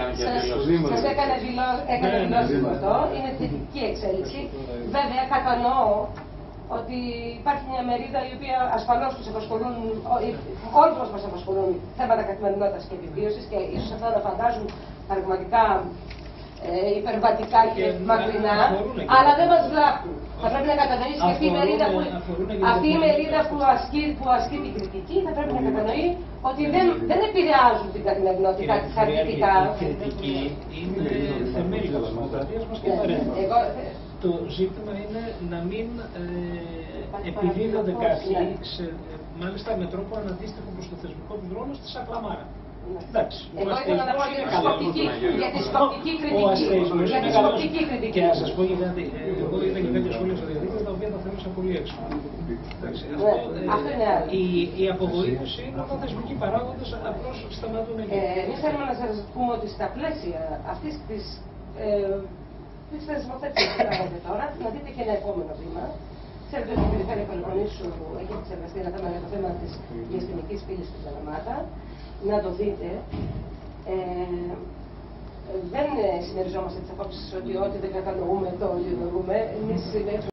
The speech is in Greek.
Σας έκανε δηλώσει αυτό, είναι θετική εξέλιξη. Βέβαια, κατανοώ ότι υπάρχει μια μερίδα η οποία ασφαλώς τους απασχολούν, όλους μας απασχολούν θέματα καθημερινότητας και επιβίωσης και ίσως αυτά να φαντάζουν πραγματικά υπερβατικά και μακρινά, αλλά δεν μας βλάπτουν. Θα πρέπει να κατανοήσει και αυτή η μερίδα που ασκεί την κριτική θα πρέπει να κατανοεί ότι δεν επηρεάζουν την καθημερινότητα αρνητικά. Η κριτική είναι θεμέλιο της δημοκρατίας μας και απαραίτητο. Το ζήτημα είναι να μην επιδίδονται κάποιοι, μάλιστα με τρόπο αναντίστοιχο προς το θεσμικό του ρόλο, στη σακλαμάρα. Εντάξει. Εγώ ήθελα να πω για τη σκοπτική κριτική. Και να σας πω για κάτι, εγώ είδα και κάποια σχόλια στο διαδίκτυο τα οποία τα θεώρησα πολύ έξυπνα. Η απογοήτευση είναι όταν θεσμικοί παράγοντες απλώς σταματούν εκεί. Εμείς θέλουμε να σας πούμε ότι στα πλαίσια αυτής της θεσμοθέτησης που κάνετε τώρα, να δείτε και ένα επόμενο βήμα. Ξέρετε ότι η Περιφέρεια Πελοποννήσου έχει εξεργαστεί ένα θέμα για το θέμα της διαστημικής πύλης στην Καλαμάτα. Να το δείτε. Δεν συμμεριζόμαστε τις απόψεις ότι ό,τι δεν κατανοούμε το λειτουργούμε. Εμείς